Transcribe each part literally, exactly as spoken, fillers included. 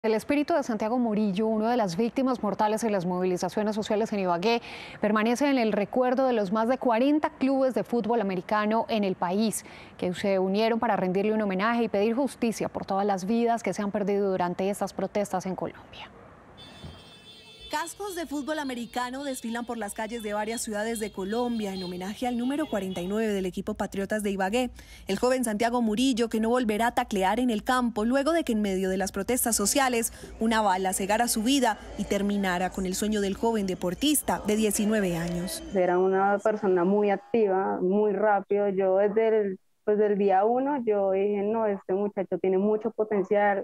El espíritu de Santiago Murillo, una de las víctimas mortales en las movilizaciones sociales en Ibagué, permanece en el recuerdo de los más de cuarenta clubes de fútbol americano en el país, que se unieron para rendirle un homenaje y pedir justicia por todas las vidas que se han perdido durante estas protestas en Colombia. Cascos de fútbol americano desfilan por las calles de varias ciudades de Colombia en homenaje al número cuarenta y nueve del equipo Patriotas de Ibagué, el joven Santiago Murillo, que no volverá a taclear en el campo luego de que en medio de las protestas sociales una bala cegara su vida y terminara con el sueño del joven deportista de diecinueve años. Era una persona muy activa, muy rápido. Yo desde el, pues del día uno yo dije, no, este muchacho tiene mucho potencial.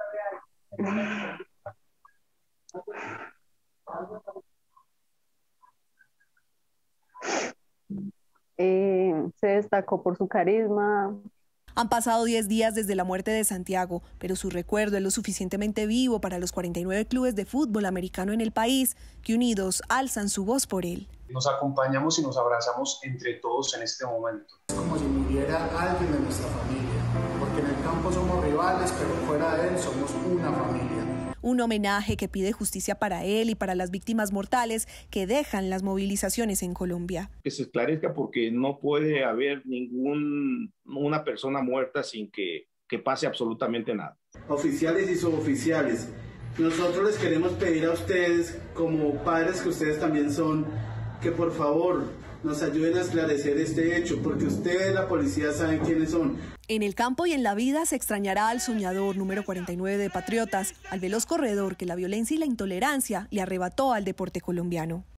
Eh, se destacó por su carisma. Han pasado diez días desde la muerte de Santiago, pero su recuerdo es lo suficientemente vivo para los cuarenta y nueve clubes de fútbol americano en el país, que unidos alzan su voz por él. Nos acompañamos y nos abrazamos entre todos en este momento. Es como si muriera alguien de nuestra familia, porque en el campo somos rivales, pero fuera de él somos una familia. Un homenaje que pide justicia para él y para las víctimas mortales que dejan las movilizaciones en Colombia. Que se esclarezca, porque no puede haber ninguna persona muerta sin que, que pase absolutamente nada. Oficiales y suboficiales, nosotros les queremos pedir a ustedes, como padres que ustedes también son, que por favor nos ayuden a esclarecer este hecho, porque ustedes, la policía, saben quiénes son. En el campo y en la vida se extrañará al soñador número cuarenta y nueve de Patriotas, al veloz corredor que la violencia y la intolerancia le arrebató al deporte colombiano.